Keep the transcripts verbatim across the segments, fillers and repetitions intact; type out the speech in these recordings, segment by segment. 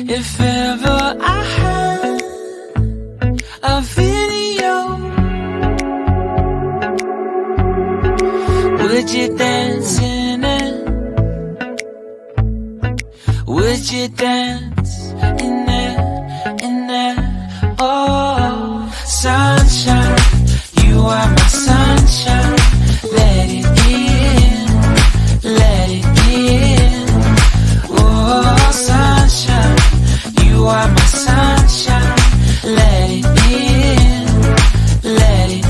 If ever I had a video, would you dance in it? Would you dance in it, in it? Oh, sunshine, you are my sunshine. Let it in, let it in. Oh, sunshine, you are my sunshine. Let it in, let it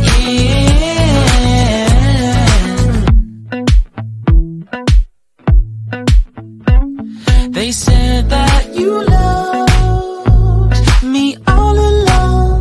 in. They said that you loved me all along.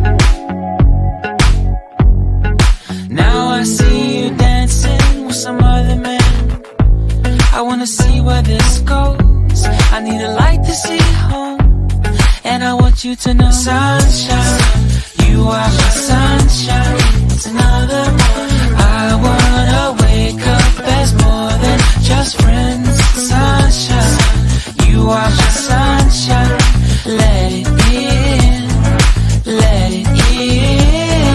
Now I see you dancing with some other man. I wanna see where this goes. I need a light to see home, and I want you to know, sunshine, you are my sunshine. It's another morning. I wanna wake up as more than just friends. Sunshine, you are my sunshine. Let it in, let it in.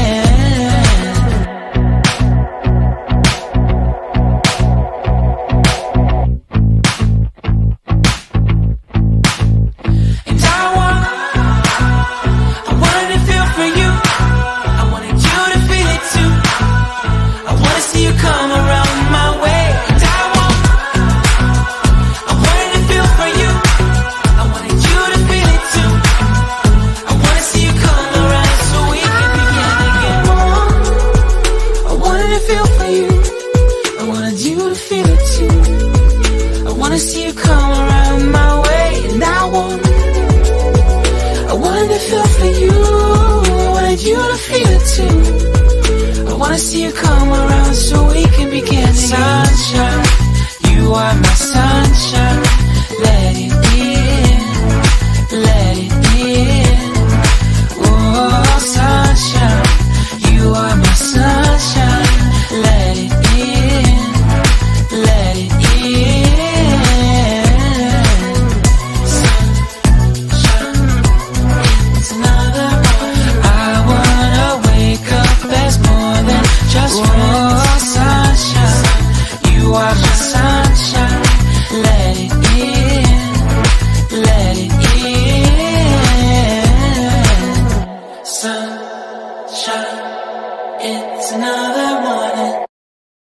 And I want, I wanted to feel for you. I wanted you to feel it too. I wanna see you come around my way. And I want, I wanted to feel for you. I wanted you to feel it too. I wanna see you come around so we can begin again. I wanted to feel for you. I wanted you to feel it too. I wanna see you come around my way. And I want, I wanted to feel for you. I wanted you to feel it too. I wanna see you come around so we can begin